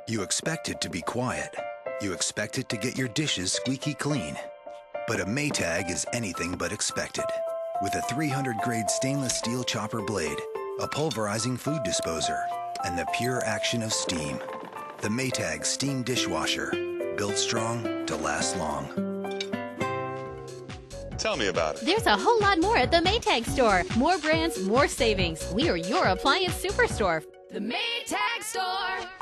You expect it to be quiet. You expect it to get your dishes squeaky clean. But a Maytag is anything but expected. With a 300-grade stainless steel chopper blade, a pulverizing food disposer, and the pure action of steam. The Maytag Steam Dishwasher, built strong to last long. Tell me about it. There's a whole lot more at the Maytag store. More brands, more savings. We are your appliance superstore. The Maytag Store.